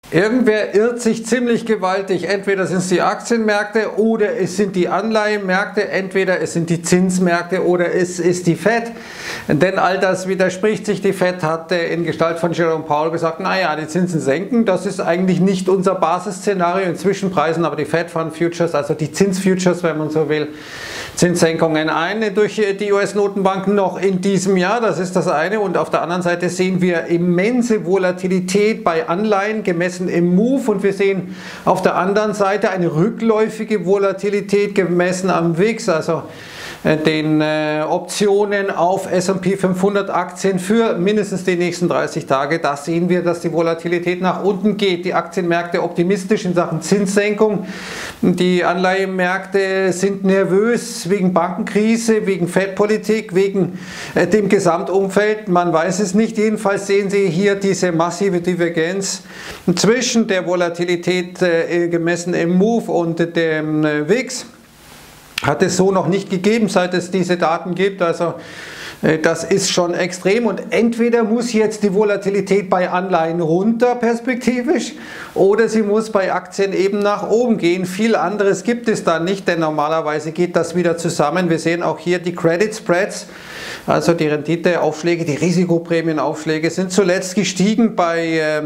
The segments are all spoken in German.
Irgendwer irrt sich ziemlich gewaltig. Entweder sind es die Aktienmärkte oder es sind die Anleihenmärkte, entweder es sind die Zinsmärkte oder es ist die Fed. Denn all das widerspricht sich. Die Fed hatte in Gestalt von Jerome Powell gesagt, naja, die Zinsen senken, das ist eigentlich nicht unser Basisszenario. Inzwischen preisen aber die Fed Fund Futures, also die Zinsfutures, wenn man so will, Zinssenkungen ein durch die US-Notenbanken noch in diesem Jahr. Das ist das eine. Und auf der anderen Seite sehen wir immense Volatilität bei Anleihen gemessen im Move und wir sehen auf der anderen Seite eine rückläufige Volatilität gemessen am VIX, also den Optionen auf S&P 500 Aktien für mindestens die nächsten 30 Tage. Da sehen wir, dass die Volatilität nach unten geht. Die Aktienmärkte optimistisch in Sachen Zinssenkung. Die Anleihenmärkte sind nervös wegen Bankenkrise, wegen Fed-Politik, wegen dem Gesamtumfeld. Man weiß es nicht. Jedenfalls sehen Sie hier diese massive Divergenz zwischen der Volatilität gemessen im Move und dem VIX. Hat es so noch nicht gegeben, seit es diese Daten gibt. Also das ist schon extrem und entweder muss jetzt die Volatilität bei Anleihen runter perspektivisch oder sie muss bei Aktien eben nach oben gehen. Viel anderes gibt es da nicht, denn normalerweise geht das wieder zusammen. Wir sehen auch hier die Credit Spreads, also die Renditeaufschläge, die Risikoprämienaufschläge sind zuletzt gestiegen bei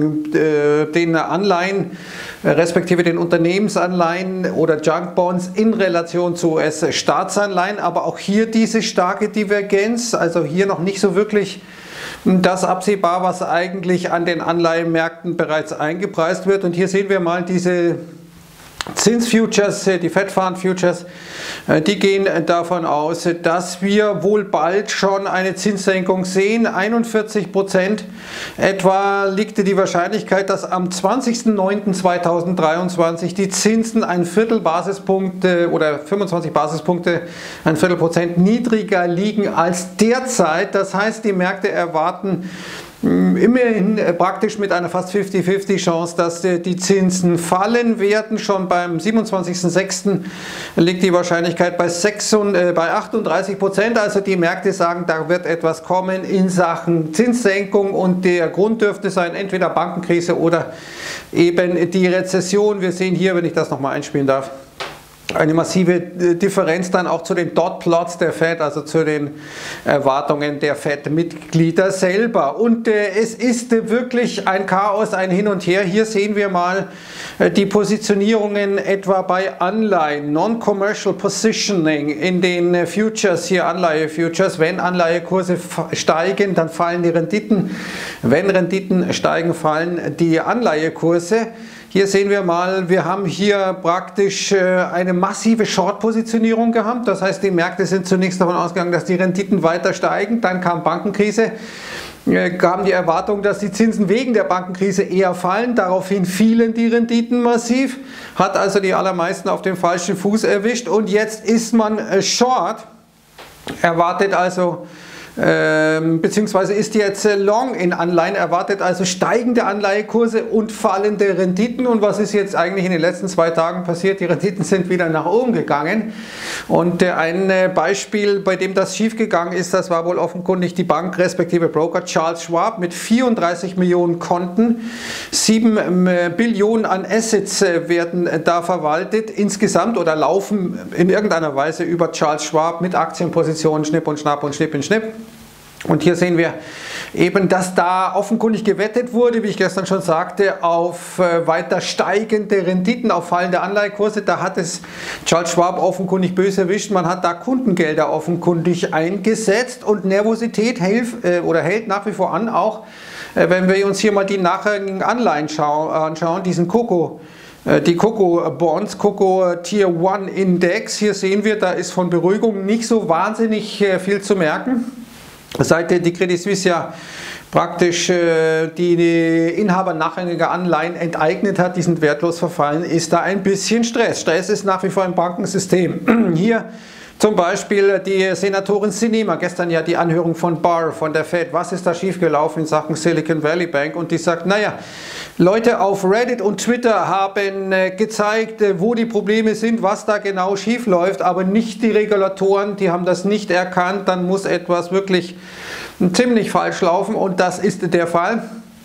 den Anleihen, respektive den Unternehmensanleihen oder Junk Bonds in Relation zu US-Staatsanleihen, aber auch hier diese starke Divergenz, also hier noch nicht so wirklich das absehbar, was eigentlich an den Anleihenmärkten bereits eingepreist wird. Und hier sehen wir mal diese Zinsfutures, die Fed Fund Futures, die gehen davon aus, dass wir wohl bald schon eine Zinssenkung sehen. 41% etwa liegt die Wahrscheinlichkeit, dass am 20.09.2023 die Zinsen ein Viertel Basispunkt oder 25 Basispunkte, ein Viertelprozent niedriger liegen als derzeit. Das heißt, die Märkte erwarten immerhin praktisch mit einer fast 50-50 Chance, dass die Zinsen fallen werden. Schon beim 27.06. liegt die Wahrscheinlichkeit bei 38%. Also die Märkte sagen, da wird etwas kommen in Sachen Zinssenkung und der Grund dürfte sein, entweder Bankenkrise oder eben die Rezession. Wir sehen hier, wenn ich das nochmal einspielen darf, eine massive Differenz dann auch zu den Dot-Plots der Fed, also zu den Erwartungen der Fed-Mitglieder selber. Und es ist wirklich ein Chaos, ein Hin und Her. Hier sehen wir mal die Positionierungen etwa bei Anleihen, Non-Commercial Positioning in den Futures, hier Anleihe-Futures. Wenn Anleihekurse steigen, dann fallen die Renditen. Wenn Renditen steigen, fallen die Anleihekurse. Hier sehen wir mal, wir haben hier praktisch eine massive Short-Positionierung gehabt. Das heißt, die Märkte sind zunächst davon ausgegangen, dass die Renditen weiter steigen. Dann kam Bankenkrise, kam die Erwartung, dass die Zinsen wegen der Bankenkrise eher fallen. Daraufhin fielen die Renditen massiv, hat also die allermeisten auf dem falschen Fuß erwischt. Und jetzt ist man short, erwartet also, beziehungsweise ist jetzt long in Anleihen, erwartet also steigende Anleihekurse und fallende Renditen. Und was ist jetzt eigentlich in den letzten 2 Tagen passiert? Die Renditen sind wieder nach oben gegangen. Und ein Beispiel, bei dem das schiefgegangen ist, das war wohl offenkundig die Bank respektive Broker Charles Schwab mit 34 Millionen Konten. 7 Billionen an Assets werden da verwaltet insgesamt oder laufen in irgendeiner Weise über Charles Schwab mit Aktienpositionen Schnipp und Schnapp und Schnipp und Schnipp. Und hier sehen wir eben, dass da offenkundig gewettet wurde, wie ich gestern schon sagte, auf weiter steigende Renditen, auf fallende Anleihekurse. Da hat es Charles Schwab offenkundig böse erwischt. Man hat da Kundengelder offenkundig eingesetzt und Nervosität hält nach wie vor an, auch wenn wir uns hier mal die nachrangigen Anleihen anschauen, diesen die Coco Bonds, Coco Tier 1 Index. Hier sehen wir, da ist von Beruhigung nicht so wahnsinnig viel zu merken. Seit die Credit Suisse ja praktisch die Inhaber nachrangiger Anleihen enteignet hat, die sind wertlos verfallen, ist da ein bisschen Stress. Stress ist nach wie vor im Bankensystem. Hier zum Beispiel die Senatorin Sinema, gestern ja die Anhörung von Barr von der Fed. Was ist da schiefgelaufen in Sachen Silicon Valley Bank? Und die sagt, naja, Leute auf Reddit und Twitter haben gezeigt, wo die Probleme sind, was da genau schief läuft, aber nicht die Regulatoren, die haben das nicht erkannt. Dann muss etwas wirklich ziemlich falsch laufen und das ist der Fall.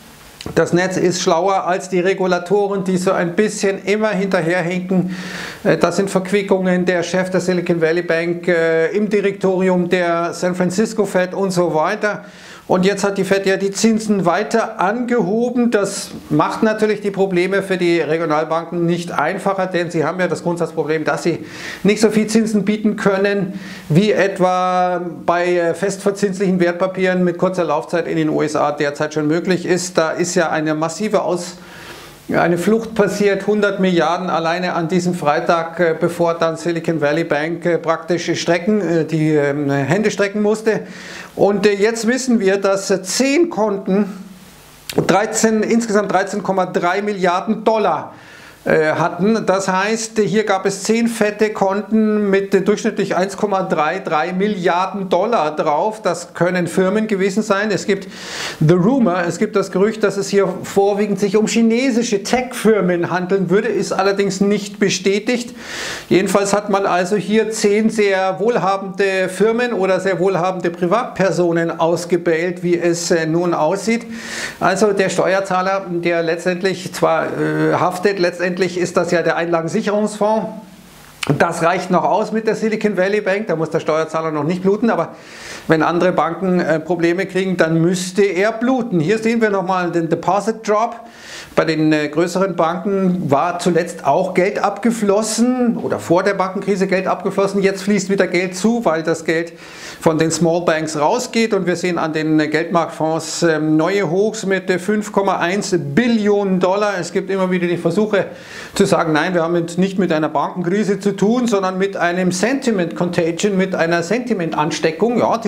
Das Netz ist schlauer als die Regulatoren, die so ein bisschen immer hinterherhinken. Das sind Verquickungen der Chef der Silicon Valley Bank im Direktorium der San Francisco Fed und so weiter. Und jetzt hat die Fed ja die Zinsen weiter angehoben. Das macht natürlich die Probleme für die Regionalbanken nicht einfacher, denn sie haben ja das Grundsatzproblem, dass sie nicht so viel Zinsen bieten können, wie etwa bei festverzinslichen Wertpapieren mit kurzer Laufzeit in den USA derzeit schon möglich ist. Da ist ja eine massive eine Flucht passiert, 100 Milliarden alleine an diesem Freitag, bevor dann Silicon Valley Bank praktisch die Hände strecken musste. Und jetzt wissen wir, dass 10 Konten insgesamt 13,3 Milliarden Dollar hatten. Das heißt, hier gab es 10 fette Konten mit durchschnittlich 1,33 Milliarden Dollar drauf. Das können Firmen gewesen sein. Es gibt es gibt das Gerücht, dass es hier vorwiegend sich um chinesische Tech-Firmen handeln würde, ist allerdings nicht bestätigt. Jedenfalls hat man also hier 10 sehr wohlhabende Firmen oder sehr wohlhabende Privatpersonen ausgewählt, wie es nun aussieht. Also der Steuerzahler, der letztendlich zwar haftet, letztendlich ist das ja der Einlagensicherungsfonds. Das reicht noch aus mit der Silicon Valley Bank, da muss der Steuerzahler noch nicht bluten, aber wenn andere Banken Probleme kriegen, dann müsste er bluten. Hier sehen wir nochmal den Deposit Drop. Bei den größeren Banken war zuletzt auch Geld abgeflossen oder vor der Bankenkrise Geld abgeflossen. Jetzt fließt wieder Geld zu, weil das Geld von den Small Banks rausgeht und wir sehen an den Geldmarktfonds neue Hochs mit 5,1 Billionen Dollar. Es gibt immer wieder die Versuche zu sagen, nein, wir haben nicht mit einer Bankenkrise zu tun, sondern mit einem Sentiment Contagion, mit einer Sentiment-Ansteckung. Ja,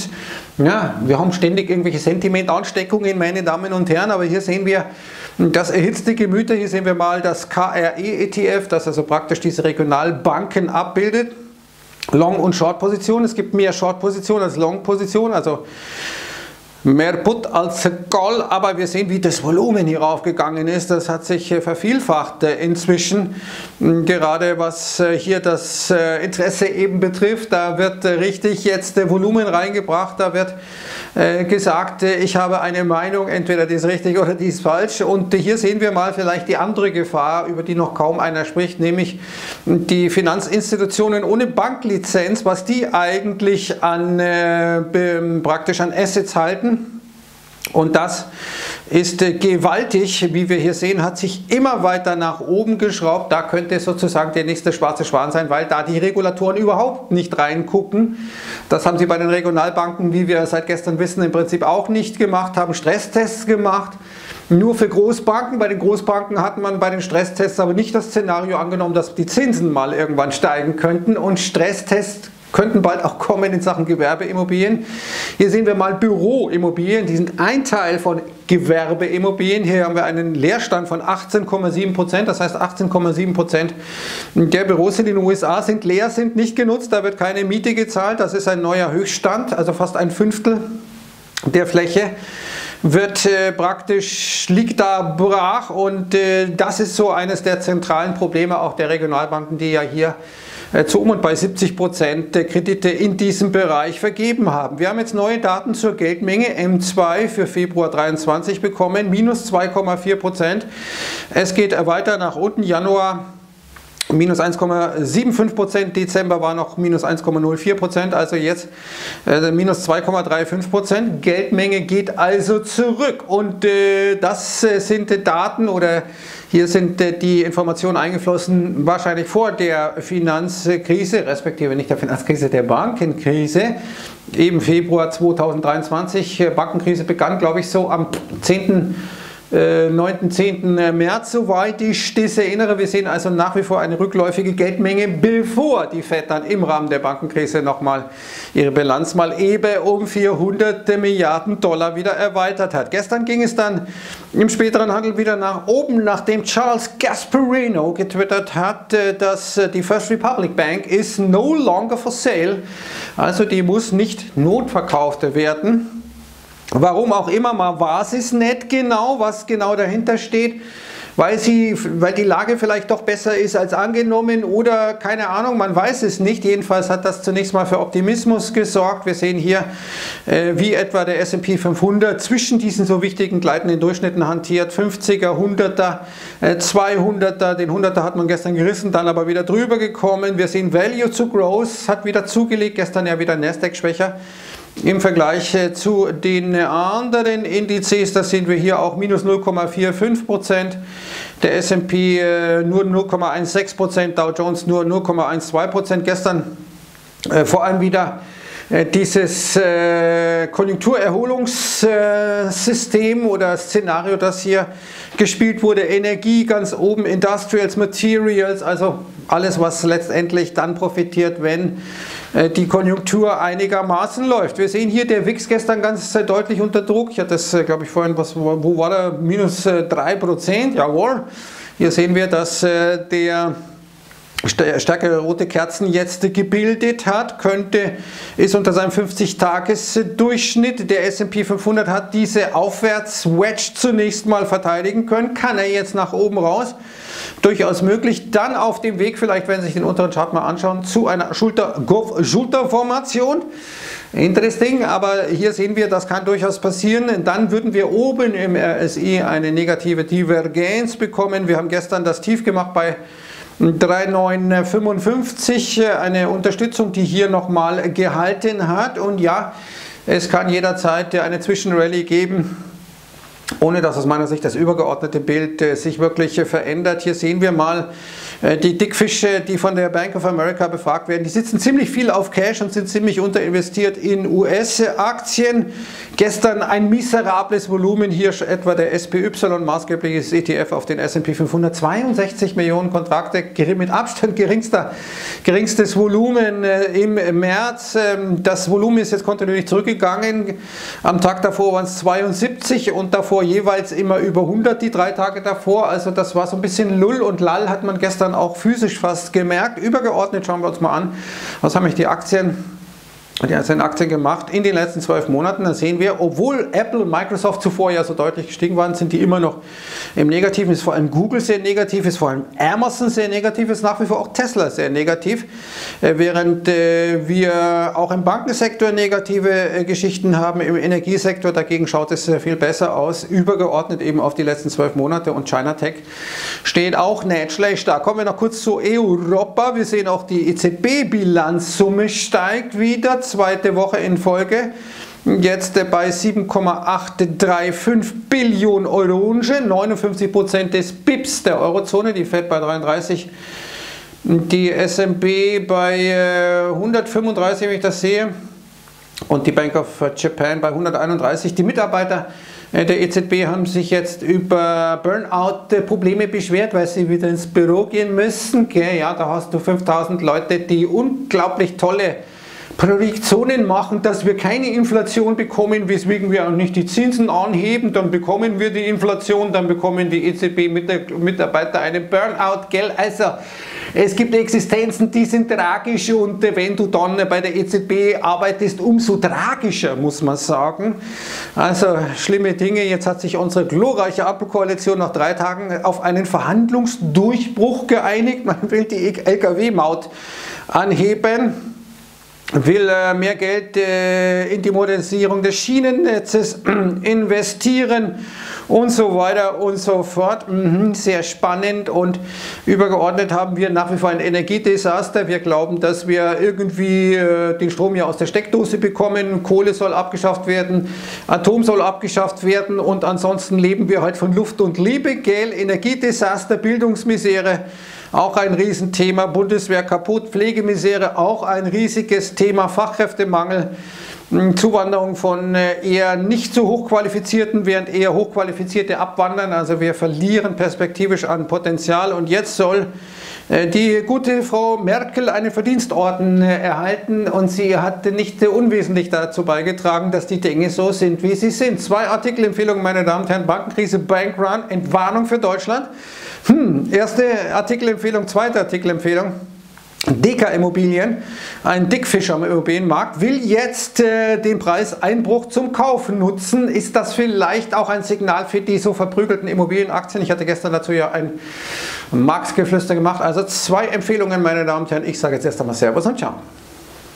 wir haben ständig irgendwelche Sentiment-Ansteckungen, meine Damen und Herren, aber hier sehen wir das erhitzte Gemüter. Hier sehen wir mal das KRE-ETF, das also praktisch diese Regionalbanken abbildet. Long- und Short-Position. Es gibt mehr Short-Position als Long-Position, also mehr Put als Call, aber wir sehen, wie das Volumen hier raufgegangen ist. Das hat sich vervielfacht inzwischen, gerade was hier das Interesse eben betrifft. Da wird richtig jetzt Volumen reingebracht, da wird gesagt, ich habe eine Meinung, entweder die ist richtig oder die ist falsch. Und hier sehen wir mal vielleicht die andere Gefahr, über die noch kaum einer spricht, nämlich die Finanzinstitutionen ohne Banklizenz, was die eigentlich praktisch an Assets halten. Und das ist gewaltig, wie wir hier sehen, hat sich immer weiter nach oben geschraubt. Da könnte sozusagen der nächste schwarze Schwan sein, weil da die Regulatoren überhaupt nicht reingucken. Das haben sie bei den Regionalbanken, wie wir seit gestern wissen, im Prinzip auch nicht gemacht, haben Stresstests gemacht. Nur für Großbanken. Bei den Großbanken hat man bei den Stresstests aber nicht das Szenario angenommen, dass die Zinsen mal irgendwann steigen könnten. Und Stresstests könnten bald auch kommen in Sachen Gewerbeimmobilien. Hier sehen wir mal Büroimmobilien, die sind ein Teil von Gewerbeimmobilien. Hier haben wir einen Leerstand von 18,7%, das heißt 18,7% der Büros in den USA sind leer, sind nicht genutzt, da wird keine Miete gezahlt, das ist ein neuer Höchststand, also fast ein Fünftel der Fläche liegt da brach und das ist so eines der zentralen Probleme auch der Regionalbanken, die ja hier zu und bei 70% der Kredite in diesem Bereich vergeben haben. Wir haben jetzt neue Daten zur Geldmenge M2 für Februar 23 bekommen, minus 2,4%. Es geht weiter nach unten, Januar minus 1,75%, Dezember war noch minus 1,04%, also jetzt minus 2,35%. Geldmenge geht also zurück und das sind Daten oder hier sind die Informationen eingeflossen, wahrscheinlich vor der Finanzkrise, respektive nicht der Finanzkrise, der Bankenkrise, eben Februar 2023. Bankenkrise begann, glaube ich, so am 9. 10. März, soweit ich das erinnere. Wir sehen also nach wie vor eine rückläufige Geldmenge, bevor die Fed dann im Rahmen der Bankenkrise nochmal ihre Bilanz mal eben um 400 Milliarden Dollar wieder erweitert hat. Gestern ging es dann im späteren Handel wieder nach oben, nachdem Charles Gasparino getwittert hat, dass die First Republic Bank is no longer for sale, also die muss nicht notverkauft werden. Warum auch immer, mal war es nicht genau, was genau dahinter steht. weil die Lage vielleicht doch besser ist als angenommen oder keine Ahnung, man weiß es nicht. Jedenfalls hat das zunächst mal für Optimismus gesorgt. Wir sehen hier, wie etwa der S&P 500 zwischen diesen so wichtigen gleitenden Durchschnitten hantiert. 50er, 100er, 200er, den 100er hat man gestern gerissen, dann aber wieder drüber gekommen. Wir sehen Value to Growth, hat wieder zugelegt, gestern ja wieder Nasdaq schwächer. Im Vergleich zu den anderen Indizes, das sehen wir hier auch minus 0,45%, der S&P nur 0,16%, Dow Jones nur 0,12%. Gestern vor allem wieder dieses Konjunkturerholungssystem oder Szenario, das hier gespielt wurde, Energie ganz oben, Industrials, Materials, also alles, was letztendlich dann profitiert, wenn die Konjunktur einigermaßen läuft. Wir sehen hier der WIX gestern ganz deutlich unter Druck. Ich hatte das, glaube ich, vorhin, wo war der? Minus 3%, jawohl. Hier sehen wir, dass der stärkere rote Kerzen jetzt gebildet hat, ist unter seinem 50-Tages-Durchschnitt. Der S&P 500 hat diese Aufwärts-Wedge zunächst mal verteidigen können. Kann er jetzt nach oben raus? Durchaus möglich. Dann auf dem Weg, vielleicht werden Sie sich den unteren Chart mal anschauen, zu einer Schulterformation. Interesting, aber hier sehen wir, das kann durchaus passieren. Dann würden wir oben im RSI eine negative Divergenz bekommen. Wir haben gestern das Tief gemacht bei 3,955, eine Unterstützung, die hier nochmal gehalten hat. Und ja, es kann jederzeit eine Zwischenrallye geben, ohne dass aus meiner Sicht das übergeordnete Bild sich wirklich verändert. Hier sehen wir mal die Dickfische, die von der Bank of America befragt werden. Die sitzen ziemlich viel auf Cash und sind ziemlich unterinvestiert in US-Aktien. Gestern ein miserables Volumen, hier etwa der SPY, maßgebliches ETF auf den S&P 500, 62 Millionen Kontrakte, mit Abstand geringstes Volumen im März. Das Volumen ist jetzt kontinuierlich zurückgegangen. Am Tag davor waren es 72 und davor jeweils immer über 100 die 3 Tage davor. Also das war so ein bisschen Lull und Lall, hat man gestern auch physisch fast gemerkt. Übergeordnet schauen wir uns mal an, was haben die einzelnen Aktien gemacht in den letzten 12 Monaten. Da sehen wir, obwohl Apple und Microsoft zuvor ja so deutlich gestiegen waren, sind die immer noch im Negativen. Ist vor allem Google sehr negativ, ist vor allem Amazon sehr negativ, ist nach wie vor auch Tesla sehr negativ. Während wir auch im Bankensektor negative Geschichten haben, im Energiesektor dagegen schaut es viel besser aus. Übergeordnet eben auf die letzten 12 Monate und China Tech steht auch nicht schlecht da. Kommen wir noch kurz zu Europa. Wir sehen auch die EZB-Bilanzsumme steigt wieder. Zweite Woche in Folge, jetzt bei 7,835 Billionen Euro, 59% des BIPs der Eurozone, die Fed bei 33, die S&P bei 135, wenn ich das sehe, und die Bank of Japan bei 131. Die Mitarbeiter der EZB haben sich jetzt über Burnout-Probleme beschwert, weil sie wieder ins Büro gehen müssen. Ja, da hast du 5000 Leute, die unglaublich tolle Projektionen machen, dass wir keine Inflation bekommen, weswegen wir auch nicht die Zinsen anheben, dann bekommen wir die Inflation, dann bekommen die EZB-Mitarbeiter einen Burnout, gell? Also es gibt Existenzen, die sind tragisch und wenn du dann bei der EZB arbeitest, umso tragischer, muss man sagen. Also schlimme Dinge. Jetzt hat sich unsere glorreiche Ampelkoalition nach 3 Tagen auf einen Verhandlungsdurchbruch geeinigt. Man will die Lkw-Maut anheben, will mehr Geld in die Modernisierung des Schienennetzes investieren und so weiter und so fort. Sehr spannend, und übergeordnet haben wir nach wie vor ein Energiedesaster. Wir glauben, dass wir irgendwie den Strom ja aus der Steckdose bekommen. Kohle soll abgeschafft werden, Atom soll abgeschafft werden und ansonsten leben wir halt von Luft und Liebe, gell? Energiedesaster, Bildungsmisere, auch ein Riesenthema, Bundeswehr kaputt, Pflegemisere, auch ein riesiges Thema, Fachkräftemangel, Zuwanderung von eher nicht so hochqualifizierten, während eher hochqualifizierte abwandern. Also wir verlieren perspektivisch an Potenzial, und jetzt soll die gute Frau Merkel einen Verdienstorden erhalten, und sie hat nicht unwesentlich dazu beigetragen, dass die Dinge so sind, wie sie sind. 2 Artikelempfehlungen, meine Damen und Herren: Bankenkrise, Bankrun, Entwarnung für Deutschland. Erste Artikelempfehlung, zweite Artikelempfehlung. Deka Immobilien, ein Dickfischer am Immobilienmarkt, will jetzt den Preiseinbruch zum Kauf nutzen. Ist das vielleicht auch ein Signal für die so verprügelten Immobilienaktien? Ich hatte gestern dazu ja ein Marktgeflüster gemacht. Also 2 Empfehlungen, meine Damen und Herren. Ich sage jetzt erst einmal Servus und Ciao.